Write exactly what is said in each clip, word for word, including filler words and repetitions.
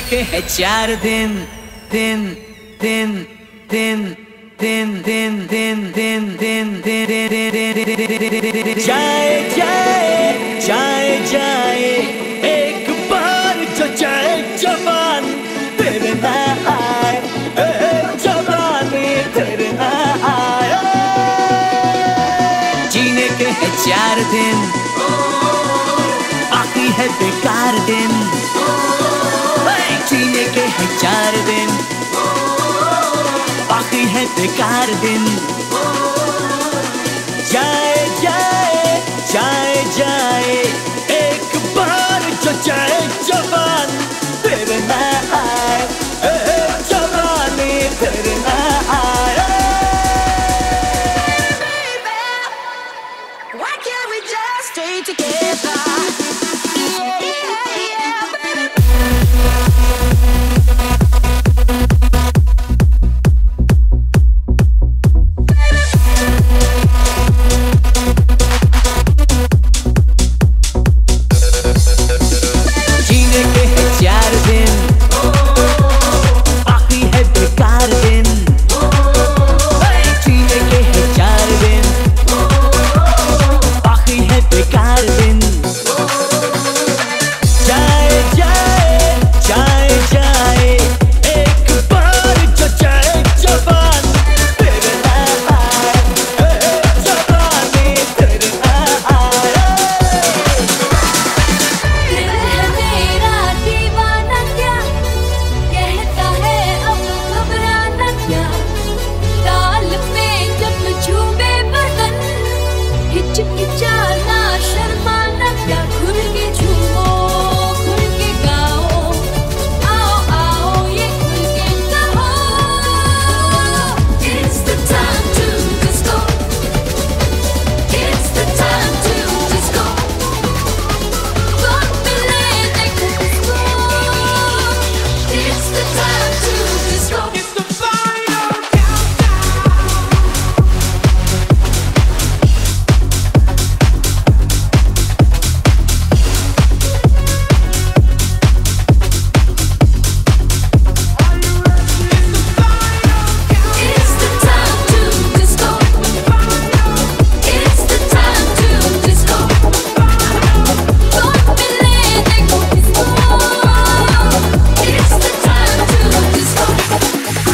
के है चार दिन दिन दिन दिन दिन दिन दिन दिन दिन दिन जाए जाए जाए जाए एक बार जो जाए जवान फिर ना आए जवानी फिर ना आए। जीने के है चार दिन बाकी है बेकार दिन। जीने के है चार दिन बाकी है बेकार दिन। जाए जाए जाए जाए एक बार जो जाए जवान फिर ना आए जवानी फिर ना आए। Why can't we just stay together? Yeah, yeah, yeah, baby. जीने के है चार दिन बाकी है बेकार दिन। जीने के है चार दिन बाकी है बेकार दिन। जाए जाए जाए जाए एक बार जो जाए जवान फिर ना आए जवानी फिर ना आए। दिल है मेरा दीवाना क्या कहता है अब घबराना क्या। ताल में जब झूमे बदन हिचकिचाना शर्माना क्या। खुल के झूमो खुल के गाओ आओ आओ ये खुल के कहो। It's the time to disco. It's the time to disco. Don't be late, disco. It's the time to disco. It's the final It's the time to disco. It's the time to disco. Don't be late, disco. It's the time to disco.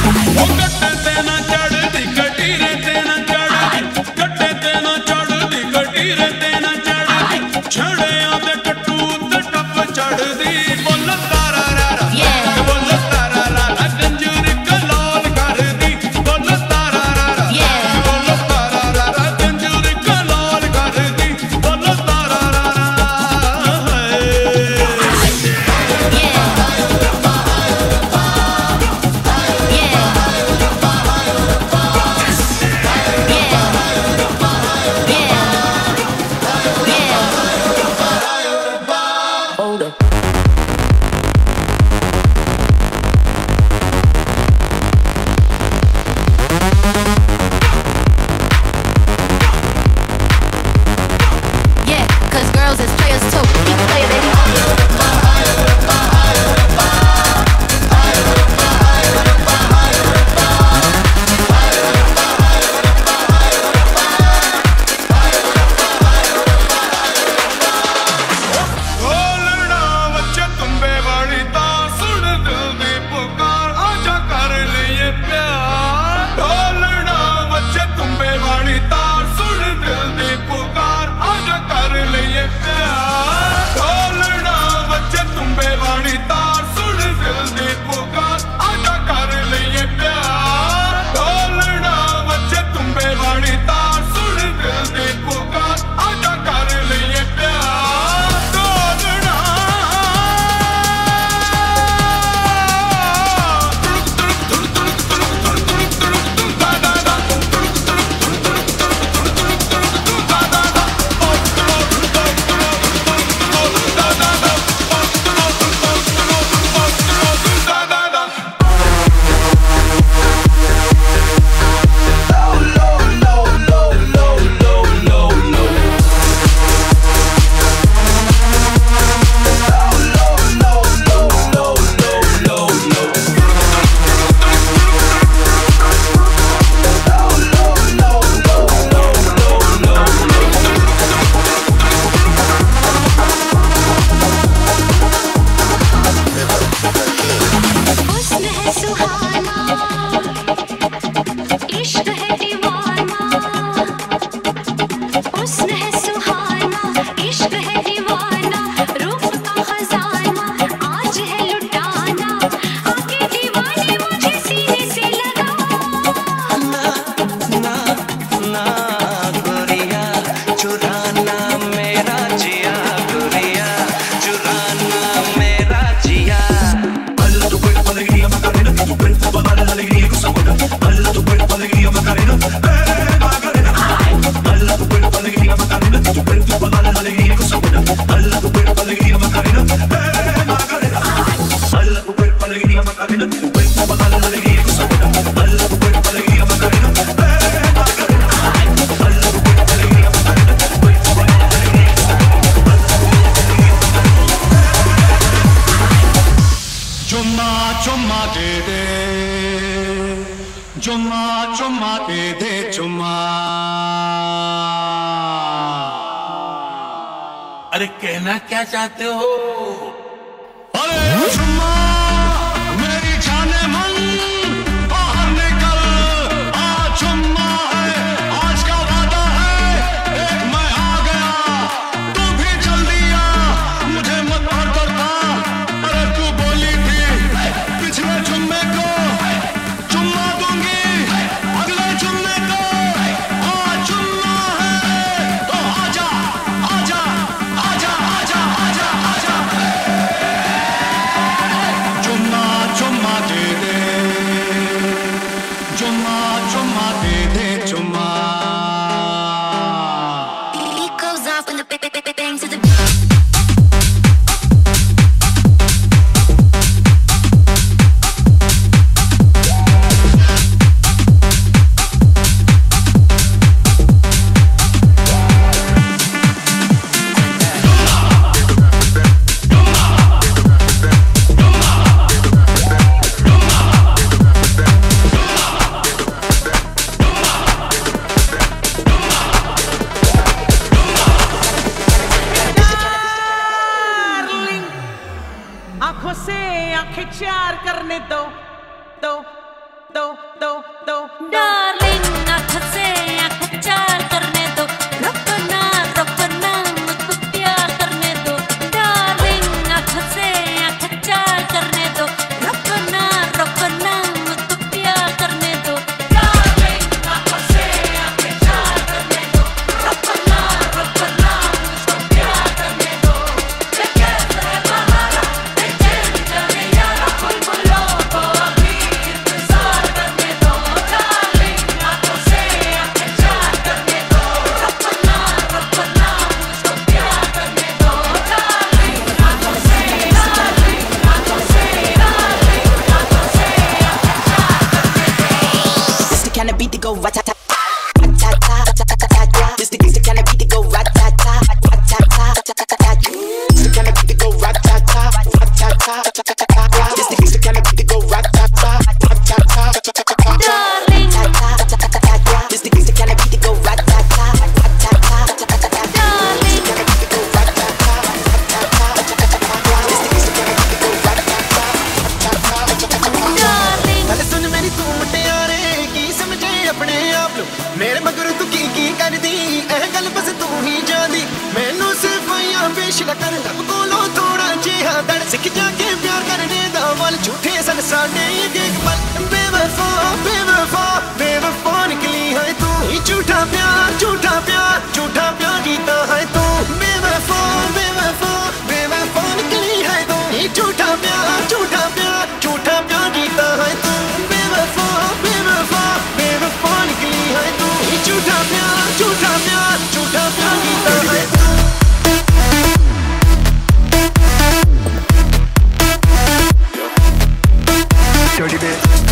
अरे कहना क्या चाहते हो? अरे चुम्मा मेरी जाने मन बाहर निकल, आ चुम्मा है आज का वादा है, एक मैं आ गया तू भी जल्दी आ, मुझे मत और करता। अरे तू बोली थी पिछले चुम्मे को चुम्मा दूंगी, अगले चुम्मे को आ चुम्मा है तो आजा आजा आजा आजा आजा आजा चुम्मा चुम्मा दे दे, चुम्मा चुम्मा दे दे चुम्मा। It goes off when the bang bang bang bang to the आंखों से आंखें चार करने दो दो दो दो दो डार्लिंग आँखों से आँखें चार करने दो, रुको ना रुको ना मुझको प्यार करने दो। डार्लिंग आँखों से आँखें चार करने दो, रुको ना रुको ना मुझको प्यार करने दो। डार्लिंग आँखों से आँखें चार करने दो, रुको ना रुको ना मुझको प्यार करने दो। ये कैसा है बहाना, ये चैन जाने यारा, बुलबुलों को अभी इंतजार करने दो। डार्लिंग आँखों से आँखें चार करने दो, रुको ना रुको ना मुझको प्यार करने दो। डार्लिंग आँखों से, डार्लिंग आँखों से, डार्लिंग आँखों से आँखें चार करने दो। This the kind of beat that go rat-ta-ta, rat-ta-ta, rat-ta-ta-ta. This the, this the kind of beat that go rat-ta-ta, rat-ta-ta, rat-ta-ta-ta. This the kind of beat that go rat-ta-ta, rat-ta-ta, rat-ta-ta-ta. This the, this the kind of beat that go rat-ta-ta, rat-ta-ta, rat-ta-ta-ta. Darling, Rat-ta-ta-ta-ta. This the, this the kind of beat that go rat-ta-ta, rat-ta-ta, rat-ta-ta-ta. darling, This the kind of beat that go rat-ta-ta, rat-ta-ta, rat-ta-ta-ta. This the, this the kind of beat that go rat-ta-ta, rat-ta-ta, rat-ta-ta-ta. darling. गल सुन मेरी तू मुटियारे की समझे अपने आप लो, मेरे मगर तू की की कर दी एह गल बस तू ही जानी। मैनू सिर्फ या पेश कर रब कोलों थोड़ा जिहा दड़ सिख जाके प्यार करने दा वल झूठे सन साडे एक पल। बेवफा बेवफा बेवफा निकली है तू ही, झूठा प्यार झूठा प्यार झूठा प्यार कीता है तू। बेवफा बेवफा बेवफा निकली है तू ही, झूठा प्यार झूठा प्यार झूठा प्यार कीता है तू। बेवफा बेवफा बेवफा निकली है तू ही, झूठा प्यार झूठा प्यार झूठा प्यार कीता है तू। Dirty bit.